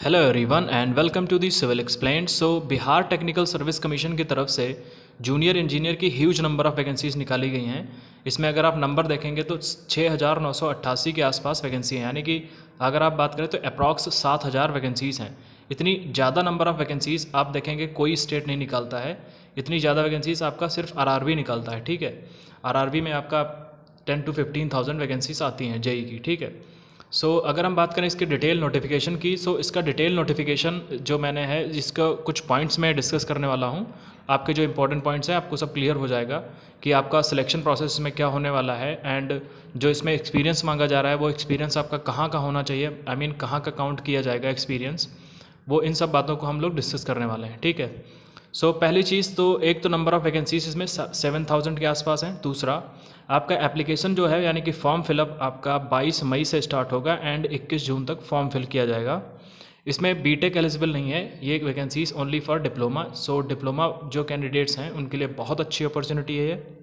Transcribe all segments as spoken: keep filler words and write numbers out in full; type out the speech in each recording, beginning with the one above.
Hello everyone and welcome to the civil explained. So Bihar technical service commission की तरफ से junior engineer की huge number of vacancies निकाली गई हैं। इसमें अगर आप नंबर देखेंगे तो छः हज़ार नौ सौ अट्ठासी के आसपास वैकेंसी हैं, यानी कि अगर आप बात करें तो अप्रॉक्स सात हज़ार वैकेंसीज़ हैं। इतनी ज़्यादा नंबर ऑफ़ वैकेंसीज़ आप देखेंगे कोई स्टेट नहीं निकालता है। इतनी ज़्यादा वैकेंसीज़ आपका सिर्फ आरआरबी निकालता है। ठीक है, आरआरबी में आपका ten to fifteen thousand vacancies आती हैं जेई की। ठीक है, सो so, अगर हम बात करें इसके डिटेल नोटिफिकेशन की, सो so, इसका डिटेल नोटिफिकेशन जो मैंने है जिसका कुछ पॉइंट्स मैं डिस्कस करने वाला हूँ। आपके जो इंपॉर्टेंट पॉइंट्स हैं आपको सब क्लियर हो जाएगा कि आपका सिलेक्शन प्रोसेस में क्या होने वाला है, एंड जो इसमें एक्सपीरियंस मांगा जा रहा है वो एक्सपीरियंस आपका कहाँ का होना चाहिए, आई मीन कहाँ का काउंट किया जाएगा एक्सपीरियंस, वो इन सब बातों को हम लोग डिस्कस करने वाले हैं। ठीक है, सो so, पहली चीज़ तो एक तो नंबर ऑफ़ वैकेंसीज इसमें सेवन थाउजेंड के आसपास हैं। दूसरा, आपका एप्लीकेशन जो है यानी कि फॉर्म फिलअप आपका बाईस मई से स्टार्ट होगा एंड इक्कीस जून तक फॉर्म फिल किया जाएगा। इसमें बीटेक एलिजिबल नहीं है, ये vacancies only for diploma. So diploma जो कैंडिडेट्स हैं उनके लिए बहुत अच्छी अपॉर्चुनिटी है ये।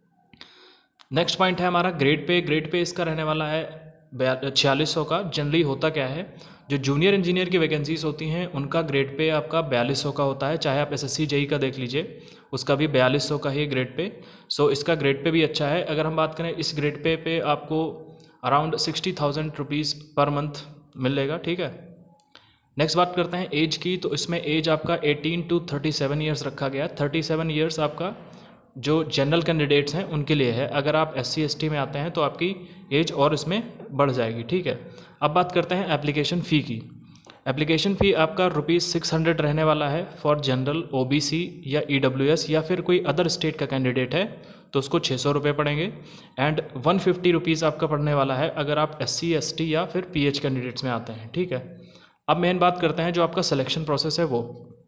नेक्स्ट पॉइंट है हमारा ग्रेड पे। ग्रेड पे इसका रहने वाला है छियालीस सौ का। जनरली होता क्या है, जो जूनियर इंजीनियर की वैकेंसीज होती हैं उनका ग्रेड पे आपका बयालीस सौ का होता है। चाहे आप एसएससी जेई का देख लीजिए, उसका भी बयालीस सौ का ही ग्रेड पे। सो इसका ग्रेड पे भी अच्छा है। अगर हम बात करें इस ग्रेड पे पे आपको around sixty thousand rupees per month मिलेगा। ठीक है, नेक्स्ट बात करते हैं एज की। तो इसमें एज आपका eighteen to thirty seven years रखा गया। थर्टी सेवन ईयर्स आपका जो जनरल कैंडिडेट्स हैं उनके लिए है। अगर आप एस सी एस टी में आते हैं तो आपकी एज और इसमें बढ़ जाएगी। ठीक है, अब बात करते हैं एप्लीकेशन फ़ी की। एप्लीकेशन फ़ी आपका रुपीज़ सिक्स हंड्रेड रहने वाला है फॉर जनरल, ओबीसी या ईडब्ल्यूएस या फिर कोई अदर स्टेट का कैंडिडेट है तो उसको छः सौ रुपये पड़ेंगे। एंड वन फिफ्टी रुपीज़ आपका पड़ने वाला है अगर आप एस सी एस टी या फिर पी एच कैंडिडेट्स में आते हैं। ठीक है, अब मेन बात करते हैं जो आपका सिलेक्शन प्रोसेस है वो।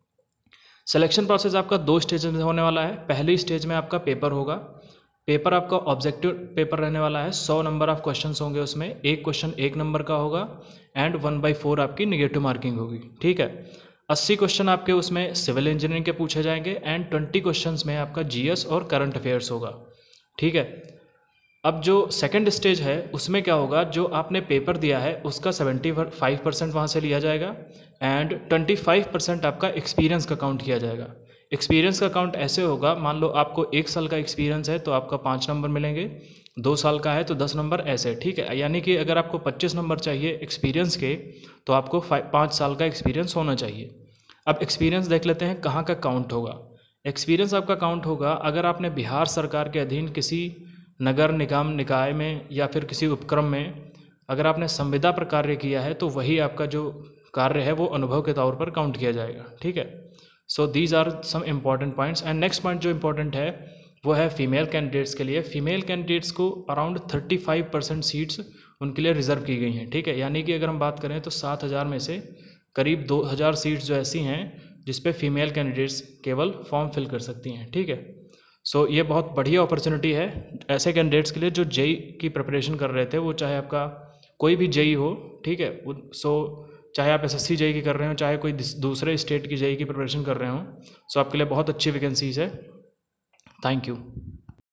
सिलेक्शन प्रोसेस आपका दो स्टेज में होने वाला है। पहली स्टेज में आपका पेपर होगा। पेपर आपका ऑब्जेक्टिव पेपर रहने वाला है। सौ नंबर ऑफ क्वेश्चंस होंगे उसमें। एक क्वेश्चन एक नंबर का होगा एंड वन बाई फोर आपकी निगेटिव मार्किंग होगी। ठीक है, अस्सी क्वेश्चन आपके उसमें सिविल इंजीनियरिंग के पूछे जाएंगे एंड ट्वेंटी क्वेश्चंस में आपका जीएस और करंट अफेयर्स होगा। ठीक है, अब जो सेकंड स्टेज है उसमें क्या होगा, जो आपने पेपर दिया है उसका सेवेंटी फाइव परसेंट वहाँ से लिया जाएगा एंड ट्वेंटी फाइव परसेंट आपका एक्सपीरियंस का काउंट किया जाएगा। एक्सपीरियंस का काउंट ऐसे होगा, मान लो आपको एक साल का एक्सपीरियंस है तो आपका पाँच नंबर मिलेंगे, दो साल का है तो दस नंबर, ऐसे। ठीक है, यानी कि अगर आपको पच्चीस नंबर चाहिए एक्सपीरियंस के तो आपको पाँच साल का एक्सपीरियंस होना चाहिए। अब एक्सपीरियंस देख लेते हैं कहाँ का काउंट होगा। एक्सपीरियंस आपका काउंट होगा अगर आपने बिहार सरकार के अधीन किसी नगर निगम निकाय में या फिर किसी उपक्रम में अगर आपने संविदा पर कार्य किया है तो वही आपका जो कार्य है वो अनुभव के तौर पर काउंट किया जाएगा। ठीक है, so these are some important points. And next point जो इम्पोर्टेंट है वो है फीमेल कैंडिडेट्स के लिए। फीमेल कैंडिडेट्स को around thirty five percent seats उनके लिए रिजर्व की गई हैं। ठीक है, यानी कि अगर हम बात करें तो सात हज़ार में से करीब दो हज़ार सीट्स जो ऐसी हैं जिस पे फीमेल कैंडिडेट्स केवल फॉर्म फिल कर सकती हैं। ठीक है, सो so, ये बहुत बढ़िया अपॉर्चुनिटी है ऐसे कैंडिडेट्स के लिए जो जेई की प्रिपरेशन कर रहे थे, वो चाहे आपका कोई भी जेई हो। ठीक है, सो so, चाहे आप एसएससी जेई की कर रहे हो, चाहे कोई दूसरे स्टेट की जेई की प्रिपरेशन कर रहे हो, सो so, आपके लिए बहुत अच्छी वैकेंसीज है। Thank you.